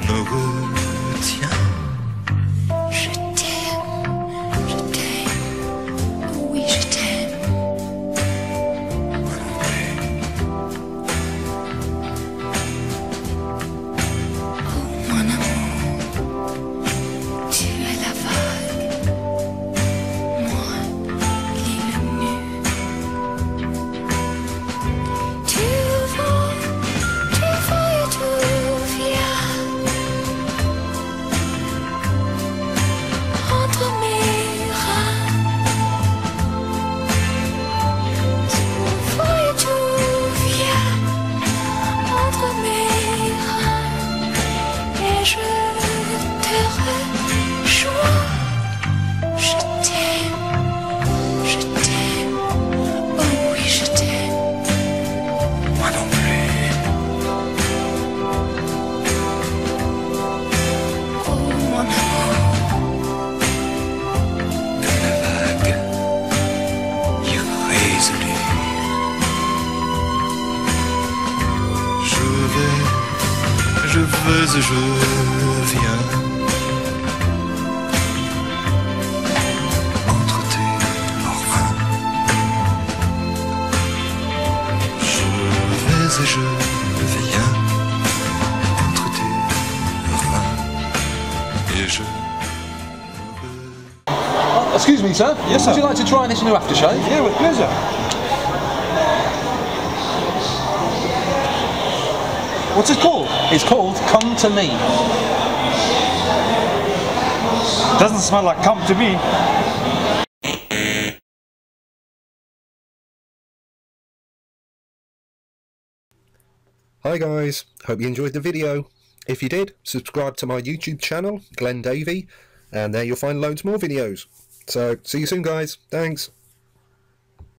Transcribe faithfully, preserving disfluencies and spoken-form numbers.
me retiens. Je t'aime, je t'aime, oui je t'aime. Moi non plus. Oh mon amour, tu es la vague, moi l'île nue. Tu vas, tu vas et tu viens entre mes reins. Tu vas et tu viens entre mes reins. Et je te rejoins. Je t'aime, je t'aime, oh oui je t'aime. Moi non plus. Oh mon amour, Comme la vague irrésolue. Je vais, je veux et je viens entre tes reins. Je vais et je viens entre tes reins. Et je Excuse me, sir. Yes, sir. Would you like to try this new aftershave? Yeah, with pleasure. What's it called? It's called Come to Me. Doesn't smell like cum to me. Hi guys, hope you enjoyed the video. If you did, subscribe to my YouTube channel, Glenn Davie, and there you'll find loads more videos. So, see you soon guys, thanks.